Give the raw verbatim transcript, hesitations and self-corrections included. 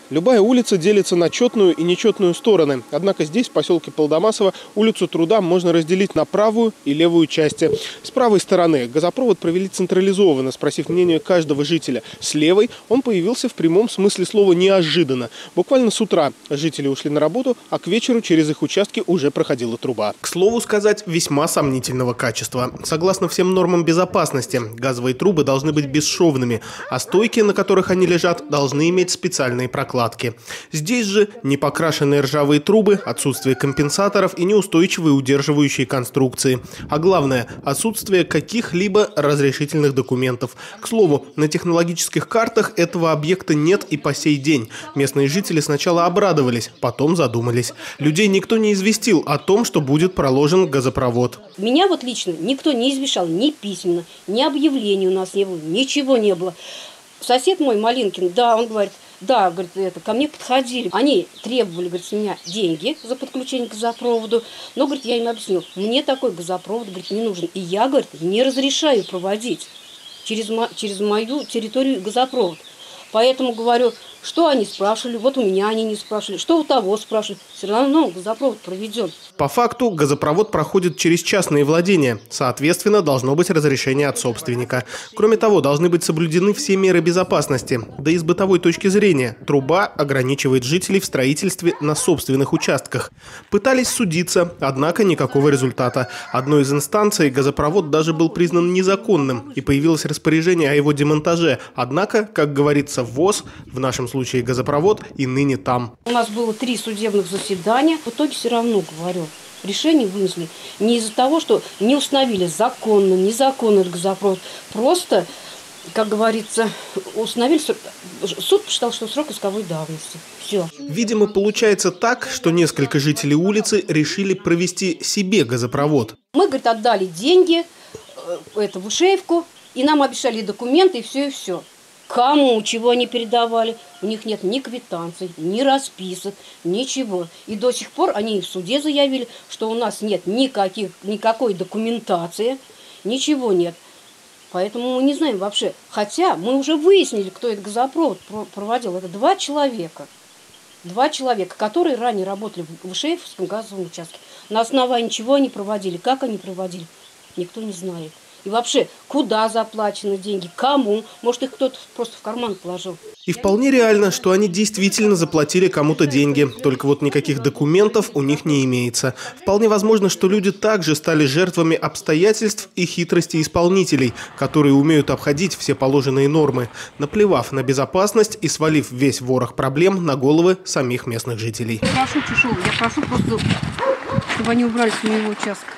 Любая улица делится на четную и нечетную стороны. Однако здесь, в поселке Полдомасово, улицу Труда можно разделить на правую и левую части. С правой стороны газопровод провели централизованно, спросив мнение каждого жителя. С левой он появился в прямом смысле слова неожиданно. Буквально с утра жители ушли на работу, а к вечеру через их участки уже проходила труба. К слову сказать, весьма сомнительного качества. Согласно всем нормам безопасности, газовые трубы должны быть бесшовными, а стойки, на которых они лежат, должны иметь специальные прокладки. Здесь же непокрашенные ржавые трубы, отсутствие компенсаторов и неустойчивые удерживающие конструкции. А главное – отсутствие каких-либо разрешительных документов. К слову, на технологических картах этого объекта нет и по сей день. Местные жители сначала обрадовались, потом задумались. Людей никто не известил о том, что будет проложен газопровод. Меня вот лично никто не извещал ни письменно, ни объявлений у нас не было, ничего не было. Сосед мой, Малинкин, да, он говорит, да, говорит, это, ко мне подходили. Они требовали, говорит, с меня деньги за подключение к газопроводу. Но, говорит, я им объяснил, мне такой газопровод, говорит, не нужен. И я, говорит, не разрешаю проводить через, мо через мою территорию газопровод. Поэтому говорю, что они спрашивали, вот у меня они не спрашивали, что у того спрашивали. Все равно газопровод проведен. По факту газопровод проходит через частные владения. Соответственно, должно быть разрешение от собственника. Кроме того, должны быть соблюдены все меры безопасности. Да и с бытовой точки зрения труба ограничивает жителей в строительстве на собственных участках. Пытались судиться, однако никакого результата. Одной из инстанций газопровод даже был признан незаконным, и появилось распоряжение о его демонтаже. Однако, как говорится, ВОЗ, в нашем случае газопровод, и ныне там. У нас было три судебных заседания. В итоге все равно, говорю, решение вынесли не из-за того, что не установили законно, незаконно этот газопровод. Просто, как говорится, установили, суд посчитал, что срок исковой давности. Все. Видимо, получается так, что несколько жителей улицы решили провести себе газопровод. Мы, говорит, отдали деньги это, в Ушеевку, и нам обещали документы, и все, и все. Кому, чего они передавали, у них нет ни квитанций, ни расписок, ничего. И до сих пор они в суде заявили, что у нас нет никаких, никакой документации, ничего нет. Поэтому мы не знаем вообще. Хотя мы уже выяснили, кто этот газопровод проводил. Это два человека. Два человека, которые ранее работали в Ушеевском газовом участке. На основании чего они проводили, как они проводили, никто не знает. И вообще, куда заплачены деньги, кому? Может, их кто-то просто в карман положил. И вполне реально, что они действительно заплатили кому-то деньги. Только вот никаких документов у них не имеется. Вполне возможно, что люди также стали жертвами обстоятельств и хитрости исполнителей, которые умеют обходить все положенные нормы, наплевав на безопасность и свалив весь ворох проблем на головы самих местных жителей. Я прошу, чешу, я прошу просто, чтобы они убрали с моего участка.